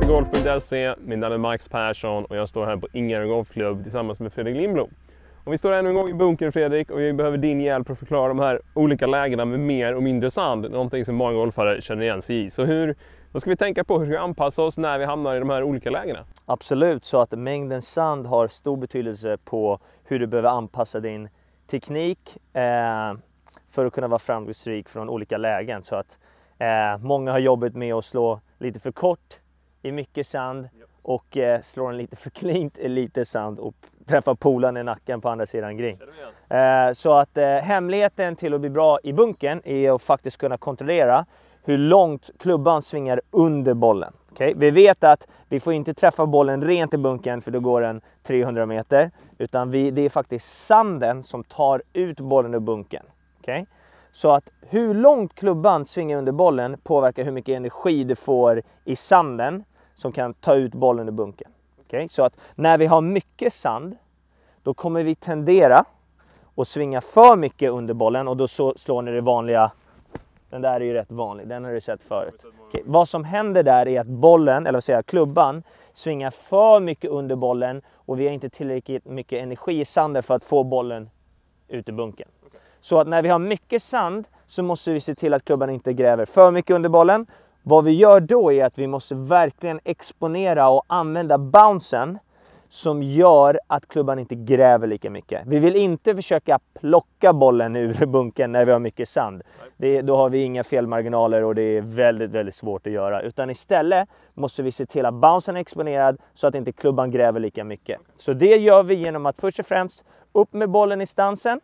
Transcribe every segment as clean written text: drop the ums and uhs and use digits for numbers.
www.golf.se. Min namn är Max Persson och jag står här på Ingarö Golfklubb tillsammans med Fredrik Lindblom. Och vi står ännu en gång i bunkern, Fredrik, och vi behöver din hjälp för att förklara de här olika lägena med mer och mindre sand. Någonting som många golfare känner igen sig i. Så vad ska vi tänka på? Hur ska vi anpassa oss när vi hamnar i de här olika lägena? Absolut, så att mängden sand har stor betydelse på hur du behöver anpassa din teknik för att kunna vara framgångsrik från olika lägen. Så att många har jobbat med att slå lite för kort i mycket sand och slå den lite för klint i lite sand och träffa polen i nacken på andra sidan green. Så att hemligheten till att bli bra i bunkern är att faktiskt kunna kontrollera hur långt klubban svingar under bollen. Okay? Vi vet att vi får inte träffa bollen rent i bunkern för då går den 300 meter. Utan det är faktiskt sanden som tar ut bollen ur bunkern. Okay? Så att hur långt klubban svingar under bollen påverkar hur mycket energi du får i sanden som kan ta ut bollen ur bunkern. Okay? Så att när vi har mycket sand, då kommer vi tendera att svinga för mycket under bollen och då slår ni det vanliga. Den där är ju rätt vanlig, den har du sett förut. Okay. Vad som händer där är att bollen, eller vad säger jag, klubban svingar för mycket under bollen och vi har inte tillräckligt mycket energi i sanden för att få bollen ut ur bunkern. Okay. Så att när vi har mycket sand så måste vi se till att klubban inte gräver för mycket under bollen. Vad vi gör då är att vi måste verkligen exponera och använda bouncen som gör att klubban inte gräver lika mycket. Vi vill inte försöka plocka bollen ur bunken när vi har mycket sand. Då har vi inga felmarginaler och det är väldigt, väldigt svårt att göra. Utan istället måste vi se till att bouncen är exponerad så att inte klubban gräver lika mycket. Så det gör vi genom att först och främst upp med bollen i stansen.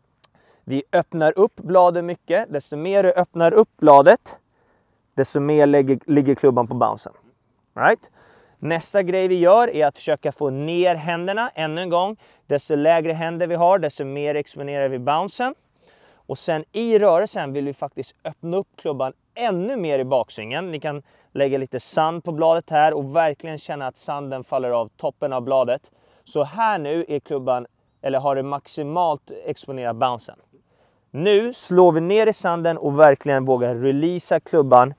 Vi öppnar upp bladet mycket. Desto mer du öppnar upp bladet, desto mer ligger klubban på bouncen. Right? Nästa grej vi gör är att försöka få ner händerna ännu en gång. Desto lägre händer vi har, desto mer exponerar vi bouncen. Och sen i rörelsen vill vi faktiskt öppna upp klubban ännu mer i baksvingen. Ni kan lägga lite sand på bladet här och verkligen känna att sanden faller av toppen av bladet. Så här nu är klubban, eller har det maximalt exponerat bouncen. Nu slår vi ner i sanden och verkligen vågar releasa klubban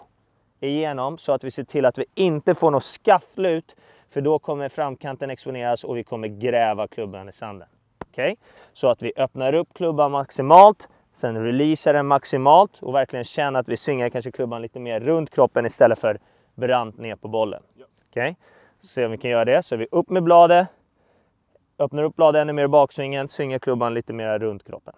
igenom så att vi ser till att vi inte får något skafflut, för då kommer framkanten exponeras och vi kommer gräva klubban i sanden. Okay? Så att vi öppnar upp klubban maximalt, sen releasar den maximalt och verkligen känner att vi svingar kanske klubban lite mer runt kroppen istället för brant ner på bollen. Okay? Så se om vi kan göra det. Så är vi upp med bladet, öppnar upp bladet ännu mer i baksvingen, svingar klubban lite mer runt kroppen.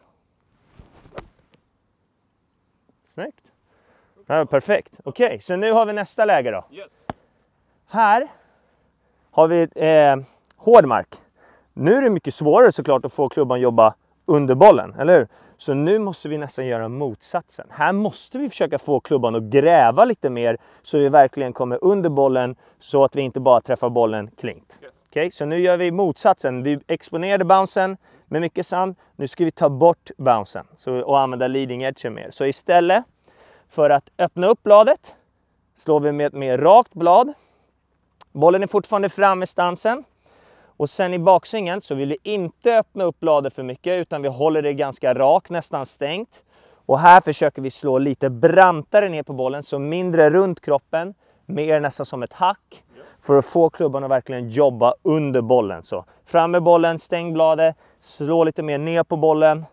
Snyggt. Ja, perfekt. Okej, så nu har vi nästa läge då. Yes. Här har vi hård mark. Nu är det mycket svårare såklart att få klubban jobba under bollen, eller hur? Så nu måste vi nästan göra motsatsen. Här måste vi försöka få klubban att gräva lite mer så vi verkligen kommer under bollen så att vi inte bara träffar bollen klint. Yes. Okej, så nu gör vi motsatsen. Vi exponerade bouncen med mycket sand. Nu ska vi ta bort bouncen och använda leading edge mer. Så istället för att öppna upp bladet slår vi med ett mer rakt blad. Bollen är fortfarande fram i stansen. Och sen i baksvingen så vill vi inte öppna upp bladet för mycket utan vi håller det ganska rakt, nästan stängt. Och här försöker vi slå lite brantare ner på bollen, så mindre runt kroppen, mer nästan som ett hack. För att få klubban att verkligen jobba under bollen. Så fram med bollen, stäng bladet, slå lite mer ner på bollen.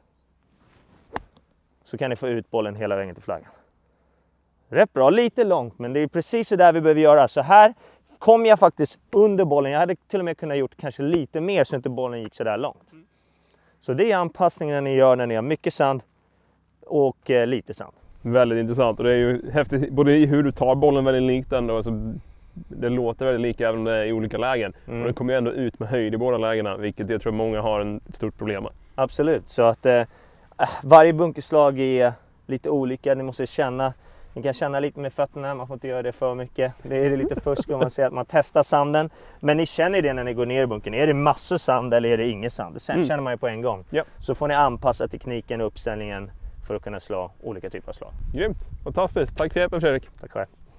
Så kan ni få ut bollen hela vägen till flaggan. Rätt bra, lite långt, men det är precis så där vi behöver göra. Så här kom jag faktiskt under bollen. Jag hade till och med kunnat gjort kanske lite mer så inte bollen gick så där långt. Så det är anpassningen ni gör när ni har mycket sand och lite sand. Väldigt intressant, och det är ju häftigt både i hur du tar bollen väldigt likt ändå. Alltså, det låter väldigt lika även om det är i olika lägen. Och det kommer ju ändå ut med höjd i båda lägena, vilket jag tror många har ett stort problem med. Absolut, så att varje bunkerslag är lite olika. Ni måste känna. Ni kan känna lite med fötterna, man får inte göra det för mycket. Det är lite fusk om man säger att man testar sanden. Men ni känner det när ni går ner i bunkern. Är det massor sand eller är det ingen sand? Sen känner man ju på en gång. Ja. Så får ni anpassa tekniken och uppställningen för att kunna slå olika typer av slag. Grymt, fantastiskt. Tack för hjälpen, Fredrik. Tack själv.